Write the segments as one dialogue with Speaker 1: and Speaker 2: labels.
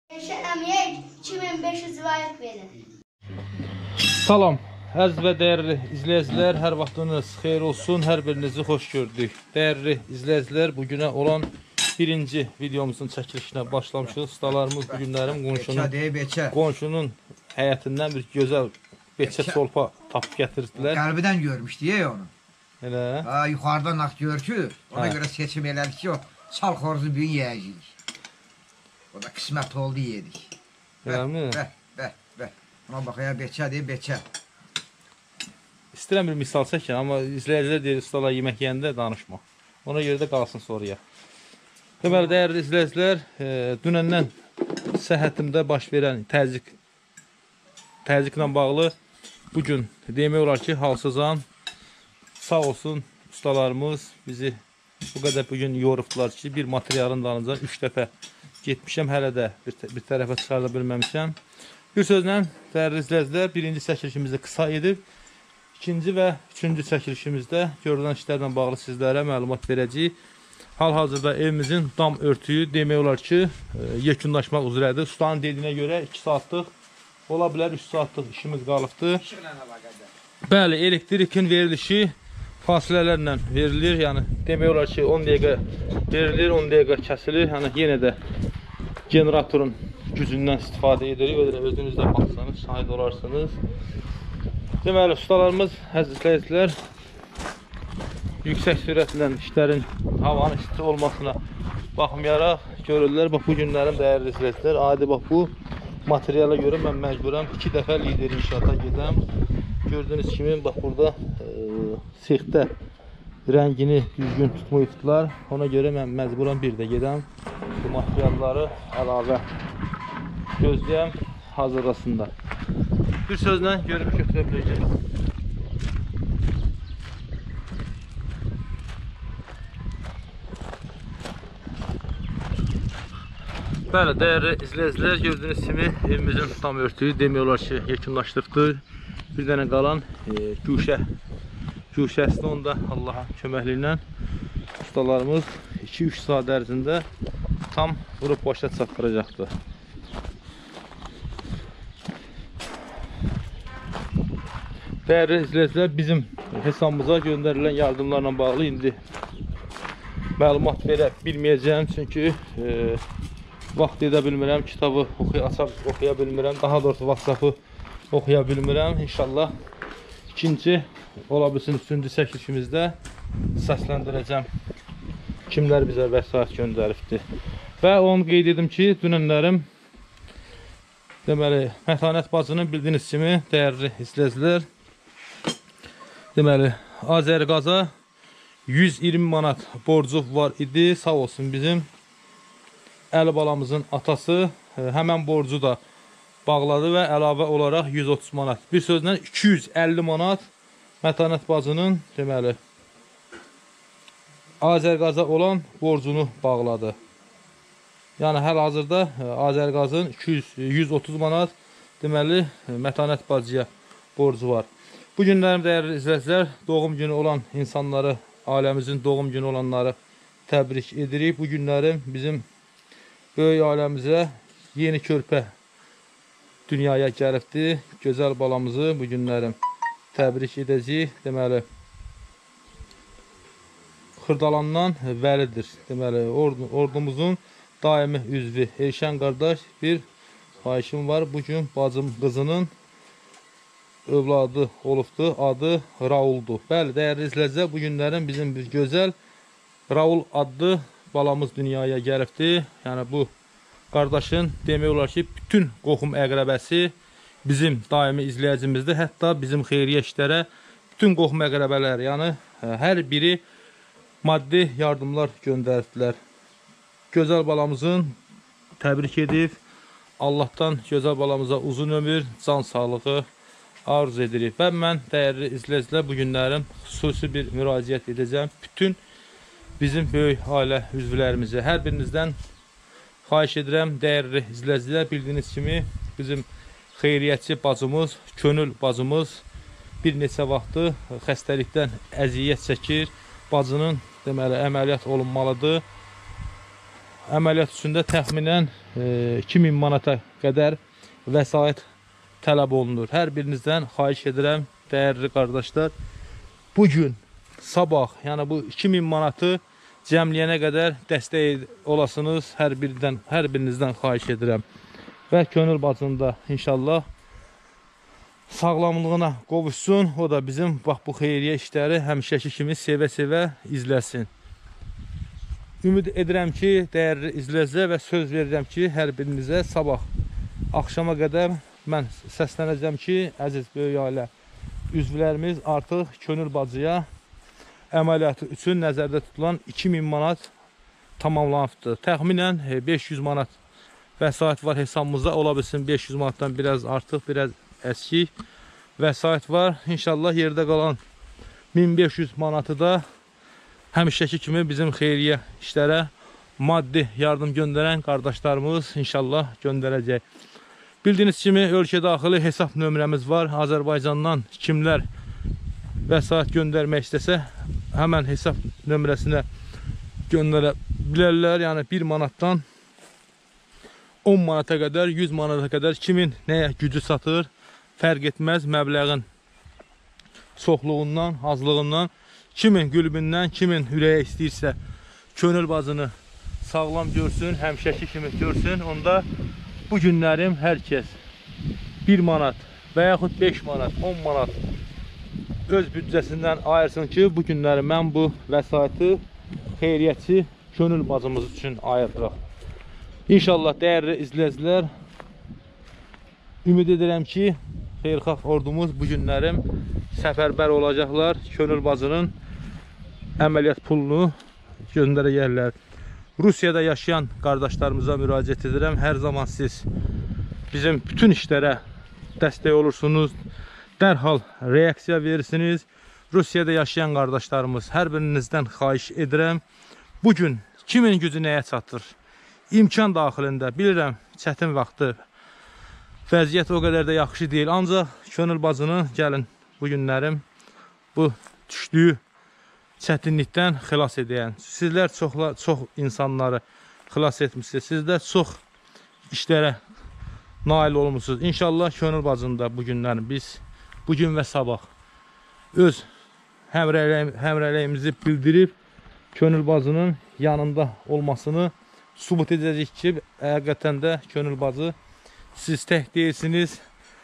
Speaker 1: Əmiyyə 2500 vayət verir.
Speaker 2: Salam, əziz və dəyərli izləyicilər, hər vaxtınız xeyir olsun, hər birinizi xoş gördük. Dəyərli izləyicilər, bugünə olan birinci videomuzun çəkilişinə başlamışıq. Ustalarımız bugünlərim qonşunun həyətindən bir gözəl beçə solpa tapıb gətirdilər.
Speaker 3: Qəlbidən görmüşdü onu.
Speaker 2: Elə?
Speaker 3: Yuxarıdan naq görkü, ona görə seçim elədik ki, o sal xoruzun büyün yiyəcəyik. O da qismət oldu, yedik.
Speaker 2: Eləmi?
Speaker 3: Bəh. Ona baxaya beçə deyib, beçə.
Speaker 2: İstəyirəm bir misal çəkin, amma izləyicilər deyir, ustalar yemək yeyəndə danışma. Ona görə də qalsın sonraya. Deməli, dəyərli izləyicilər, dünəndən səhhətimdə baş verən təzyiqlə bağlı bugün demək olar ki, halsızam. Sağ olsun ustalarımız bizi bu qədər bugün yorubdular ki, bir materialın dalınca 3 dəfə getmişəm, hələ də bir tərəfə çıxarda bilməmişəm. Bir sözlə, dəyərli izləyicilər, birinci çəkilişimizdə qısa edib, ikinci və üçüncü çəkilişimizdə görülən işlərlə bağlı sizlərə məlumat verəcəyik. Hal-hazırda evimizin dam örtüyü demək olar ki, yekunlaşmaq üzrədir. Ustanın dediyinə görə 2 saatlıq, ola bilər 3 saatlıq işimiz qalıbdır. Bəli, elektrikin verilişi fasilələrlə verilir. Yəni, demək olar ki, 10 dəqiqə verilir, 10 dəqiqə kəsilir. Yəni, yenə də generatorun gücündən istifadə edirik. Özünüzdə baxsanız, şahid olarsınız. Deməli, ustalarımız, əziz izləyicilər, yüksək sürətlə işlərin havanın isti olmasına baxmayaraq görürlər. Bax, bu günlərim dəyərli izləyicilər, adi bax, bu materiala görə mən məcburam 2 dəfə lider inşaata gedəm. Gördüyünüz kimi, bax, burada sexdə rəngini düzgün tutmayıbdılar. Ona görə mən məcburam bir də gedəm. Bu materialları əlavə gözləyəm, hazırlasınlar. Bir sözlə görüb götürə biləcək. Bəli, dəyərli izləyicilər, gördüyünüz kimi evimizin tam örtüyü demək olar ki, yekunlaşdırıbdır. Bir dənə qalan güşəsini onda Allah'a köməkliyi ustalarımız 2-3 saat ərzində tam vurub başa çatdıracaqdır. Dəyərli izləyicilər, bizim hesabımıza göndərilən yardımlarla bağlı indi məlumat verə bilməyəcəyəm, çünki vaxt edə bilmirəm, kitabı oxuya bilmirəm, daha doğrusu WhatsApp-ı oxuya bilmirəm. İnşallah ikinci, ola bilsin 3-cü çəkilişimizdə səsləndirəcəm kimlər bizə vəsait göndəribdir. Və onu qeyd edim ki, dünənlərim deməli, Mətanət bacının bildiyiniz kimi, dəyərli izləyicilər, deməli, Azərqaza 120 manat borcu var idi. Sağ olsun bizim Əli balamızın atası həmən borcu da bağladı və əlavə olaraq 130 manat. Bir sözlə 250 manat Mətanət bacının deməli Azərqaza olan borcunu bağladı. Yəni hal-hazırda Azərqazın 130 manat deməli Mətanət bacıya borcu var. Bu günlərim dəyərli izləyicilər, doğum günü olan insanları, ailəmizin doğum günü olanları təbrik edirik. Bu günlərim bizim böyük ailəmizə yeni körpə dünyaya gəlibdir. Gözəl balamızı bu günlərim təbrik edəcəyik. Deməli, Xırdalandan Vəlidir. Deməli, ordumuzun daimi üzvü Elşən qardaş bir xahişim var. Bugün bacım qızının övladı olubdur. Adı Rauldur. Bəli, dəyərli izləyicilər, bu günlərin bizim bir gözəl Raul adlı balamız dünyaya gəlibdir. Yəni bu qardaşın demək olar ki, bütün qohum əqrəbəsi bizim daimi izləyicimizdir. Hətta bizim xeyriyyə işlərə bütün qohum əqrəbələr, yəni hər biri maddi yardımlar göndərdilər. Gözəl balamızın təbrik edib, Allahdan gözəl balamıza uzun ömür, can sağlığı arzu edirik. Və mən dəyərli izləyicilər, bu günlərim xüsusi bir müraciət edəcəm. Bütün bizim böyük ailə üzvlərimizə, hər birinizdən xahiş edirəm, dəyərli izləyicilər, bildiyiniz kimi bizim xeyriyyətçi bacımız, könül bacımız bir neçə vaxtı xəstəlikdən əziyyət çəkir. Bacının deməli əməliyyat olunmalıdır. əməliyyat üçün də təxminən 2000 manata qədər vəsait tələb olunur. Hər birinizdən xahiş edirəm, dəyərli qardaşlar, bugün, sabah, yəni bu 2000 manatı cəmliyənə qədər dəstək olasınız, hər birinizdən xahiş edirəm. Və könül bacında inşallah sağlamlığına qovuşsun, o da bizim bax bu xeyriyyə işləri həmişəki kimi sevə-sevə izləsin. Ümid edirəm ki, dəyərli izləyicilər və söz verirəm ki, hər birinizə sabah axşama qədər mən səslənəcəm ki, əziz böyük ailə üzvlərimiz artıq könül bacıya əməliyyatı üçün nəzərdə tutulan 2000 manat tamamlanıbdır. Təxminən 500 manat vəsait var hesabımızda, ola bilsin 500 manatdan biraz artıq, biraz əskik vəsait var. İnşallah yerdə qalan 1500 manatı da həmişəki kimi bizim xeyriyyə işlərə maddi yardım göndərən qardaşlarımız inşallah göndərəcək. Bildiyiniz kimi ölkə daxili hesab nömrəmiz var. Azərbaycandan kimlər vəsait göndərmək istəsə həmən hesab nömrəsinə göndərə bilərlər. Yəni 1 manatdan 10 manata qədər, 100 manata qədər kimin nəyə gücü satır, fərq etməz məbləğin çoxluğundan, azlığından, kimin qülbündən, kimin ürəyə istəyirsə könül bacını sağlam görsün, həmişəki kimi görsün. Onda bu günlərim hər kəs 1 manat və yaxud 5 manat, 10 manat öz büdcəsindən ayırsın ki, bu günləri mən bu vəsaiti xeyriyyətçi könül bacımız üçün ayırırıq. İnşallah dəyərli izləyicilər, ümid edirəm ki, xeyirxah ordumuz bu günlərim səfərbər olacaqlar. Könül bacının əməliyyat pulunu göndərəcəklər. Rusiyada yaşayan qardaşlarımıza müraciət edirəm. Hər zaman siz bizim bütün işlərə dəstək olursunuz. Dərhal reaksiya verirsiniz. Rusiyada yaşayan qardaşlarımız, hər birinizdən xahiş edirəm. Bugün kimin gücü nəyə çatır? İmkan daxilində, bilirəm, çətin vaxtı, vəziyyət o qədər də yaxşı deyil. Ancaq könül bacını gəlin bu günlərim bu düşdüyü çətinlikdən xilas edəyən. Sizlər çox insanları xilas etmişsiniz. Sizlər çox işlərə nail olmuşsunuz. İnşallah könül bacında bu günlərim biz bugün və sabah öz həmrəyliyimizi bildirib könül bacının yanında olmasını sübut edəcək ki, həqiqətən də könül bacı siz tək deyilsiniz.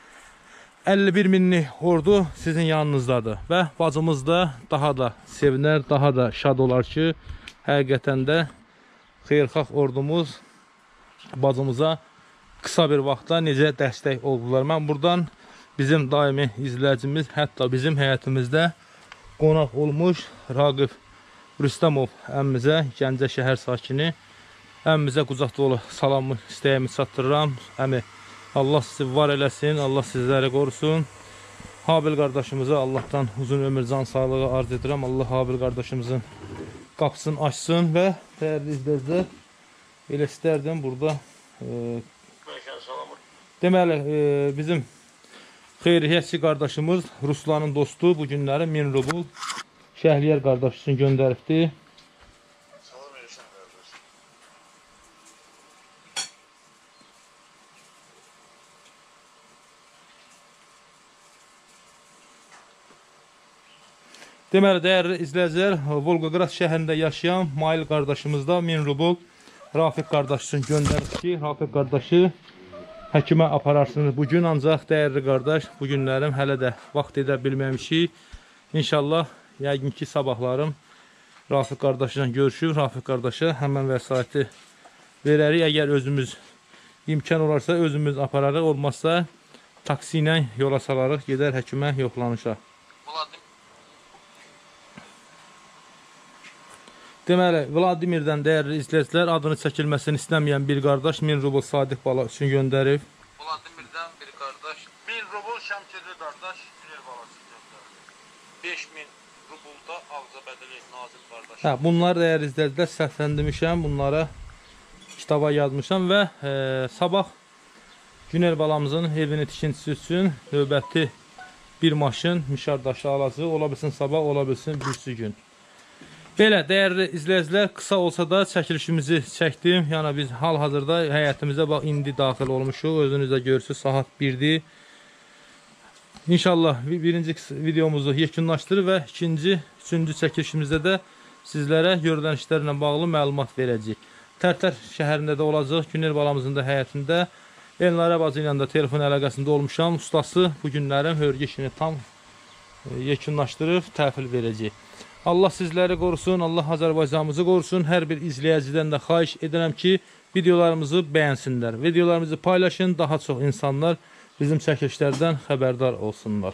Speaker 2: 51 minlik ordu sizin yanınızdadır və bacımız da daha da sevinər, daha da şad olar ki, həqiqətən də xeyirxah ordumuz bacımıza qısa bir vaxtda necə dəstək oldular. Mən buradan bizim daimi izləyicimiz, hətta bizim həyətimizdə qonaq olmuş Raqib Rüstəmov əmmizə, Gəncə şəhər sakini əmmizə qucaq dolu salamı, istəyimi çatdırıram. Əmi, Allah sizi var eləsin, Allah sizləri qorusun. Habil qardaşımıza Allahdan uzun ömür, can sağlığı arz edirəm. Allah Habil qardaşımızın qapısını açsın və dəyərli izləyicilər, elə istərdim burada deməli, bizim xeyriyyətçi qardaşımız Ruslanın dostu bu günləri 1000 rubl Şəhliyər qardaş üçün göndəribdir. Deməli, dəyərli izləyicilər, Volqograd şəhərində yaşayan Mail qardaşımız da 1000 rubl Rafiq qardaş üçün göndərib ki, Rafiq qardaşı həkimə apararsınız bugün. Ancaq dəyərli qardaş, bu günlərim hələ də vaxt edə bilməmişik. İnşallah, yəqin ki, sabahlarım Rafiq qardaşla görüşüb, Rafiq qardaşa həmən vəsaiti verərik. Əgər özümüz imkan olarsa, özümüz apararıq, olmazsa taksi ilə yola salarıq, gedər həkimə yoxlanışa. Deməli, Vladimirdən dəyərli izləyicilər, adını çəkilməsini istəməyən bir qardaş 1000 rubl Sadiq Bala üçün göndərib.
Speaker 4: Vladimirdən bir qardaş 1000 rubl Şəmkirli qardaş Günel Bala üçün göndərib. 5000 rubl da Ağzabədəli Nazim qardaş.
Speaker 2: Hə, bunlar dəyərli izləyicilər səsləndirmişəm, bunlara kitaba yazmışam və sabah Günel balamızın evini tikintisi üçün növbəti bir maşın mişar daşı alacaq. Ola bilsin sabah, ola bilsin birisi gün. Belə, dəyərli izləyicilər, qısa olsa da çəkilişimizi çəkdim. Yəni biz hal-hazırda həyətimizə bax, indi daxil olmuşuq. Özünüz də görürsünüz, saat 1-dir. İnşallah birinci videomuzu yekunlaşdırır və ikinci, üçüncü çəkilişimizdə də sizlərə görülən işlərlə bağlı məlumat verəcəyik. Tərtər şəhərində də olacaq, Günel balamızın da həyətində. Elnarə bacı ilə də telefon əlaqəsində olmuşam. Ustası bu günlərin hörgü işini tam yekunlaşdırıb təhvil verəcək. Allah sizləri qorusun, Allah Azərbaycanımızı qorusun. Hər bir izləyicidən də xahiş edirəm ki, videolarımızı bəyənsinlər. Videolarımızı paylaşın, daha çox insanlar bizim çəkilişlərdən xəbərdar olsunlar.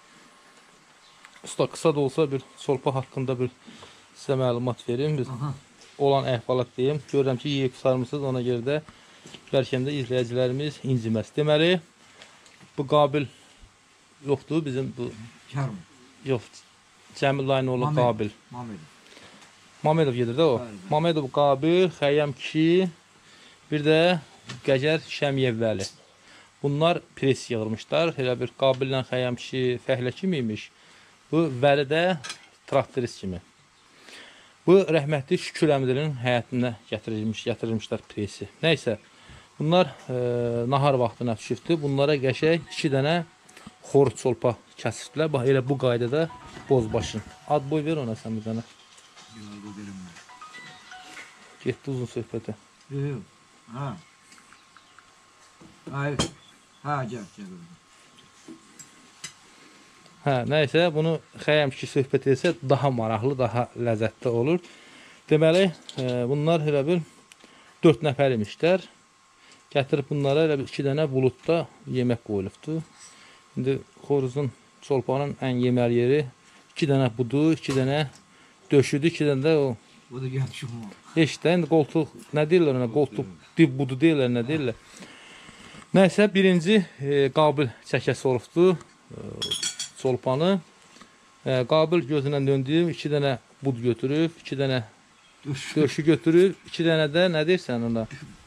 Speaker 2: Usta, qısa da olsa bir çolpa haqqında bir sizə məlumat verim. Biz olan əhvalat deyim. Görürəm ki, yeyib sarmısınız, ona görə də bəlkə də izləyicilərimiz inciməz. Deməli, bu Qabil yoxdur, bizim bu... Yox, Cəmil Laynoğlu Qabil. Mamedov gedir də o. Mamedov Qabil, Xəyyəm kişi, bir də Qəgər Şəmiyev Vəli. Bunlar pres yığılmışlar. Elə bir Qabillə Xəyyəm kişi fəhlə kimi imiş. Bu Vəli də traktorist kimi. Bu rəhmətli Şükür əmdirinin həyatına gətirilmişlər presi. Nəysə, bunlar nahar vaxtına düşübdür. Bunlara qəşək 2 dənə xoruz çolpa kəsibdilər. Bax, elə bu qaydada bozbaşın. Ad boy ver ona sən bir dənə. Getdi uzun söhbətə. Nəysə, bunu Xəyyəm ki söhbət etsə daha maraqlı, daha ləzzətli olur. Deməli, bunlar elə bir 4 nəfər imişlər. Gətirib bunlara elə bir 2 dənə buludda yemək qoyulubdur. İndi xoruzun, çolpanın ən yeməli yeri 2 dənə budu, 2 dənə döşüdür, 2 dənə də o... Bu da gəlmişim o. Heç də, indi qoltuq, nə deyirlər ona, qoltuq, dib budu deyirlər, nə deyirlər. Nəysə, birinci Qabil çəkəsi olubdur, çolpanı. Qabil gözündən döndüyüm 2 dənə bud götürüb, 2 dənə döşü götürüb, 2 dənə də, nə deyirsən ona?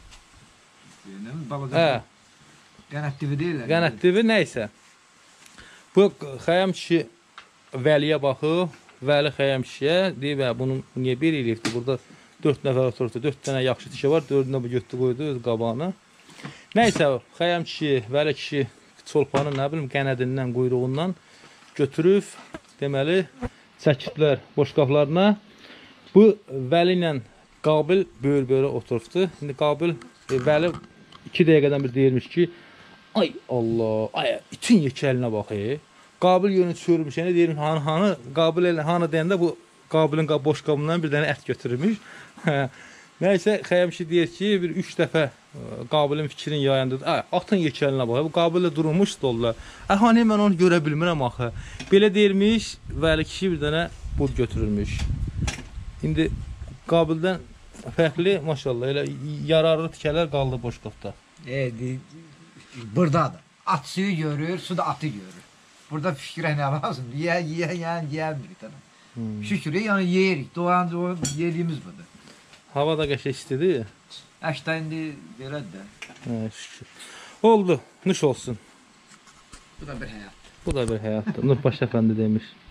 Speaker 2: Qənətdivi deyirlər. Qənətdivi, nəysə. Bu Xəyyəm kişi Vəliyə baxıb, Vəli Xəyyəm kişiyə deyib, bunu niyə bir eləyibdir? Burada 4 nəfər oturubdur, 4 dənə yaxşı dişi var, 4-ünə bu götdü qoydu öz qabağına. Nəysə, Xəyyəm kişi, Vəli kişi çolpanın, nə bilim, qənədindən, quyruğundan götürüb, deməli, çəkiblər boşqablarına. Bu Vəli ilə Qabil böyür-böyrə oturubdur. İndi Qabil, Vəli 2 dəqiqədən bir deyirmiş ki, ay Allah, ay, itin yekəlinə bax, Qabil yönü çörmüş, deyirmiş, hanı, Qabil elə hanı deyəndə bu Qabilin boşqabından bir dənə ət götürmüş. Nəysə, Xəyyəm kişi deyir ki, bir 3 dəfə Qabilin fikrini yayındır. Atın yekəlinə bax, bu Qabil də durulmuş stolda. Hani mən onu görə bilmirəm axı. Belə deyirmiş, Vəli kişi bir dənə bud götürülmüş. İndi Qabildən fərqli, maşallah, elə yararlı tikələr qaldı boşqabda.
Speaker 3: Buradadır. At suyu görür, su da atı görür. Burada fikrə nə lazım? Yeyəmirik. Şükür, yəni yeyirik. Doğan yediyimiz budur.
Speaker 2: Hava da qəşək istidir.
Speaker 3: Əşdə indi belədir də.
Speaker 2: Şükür. Oldu, nuş olsun.
Speaker 3: Bu da bir həyat.
Speaker 2: Bu da bir həyatdır. Nurbaş əfəndi demiş.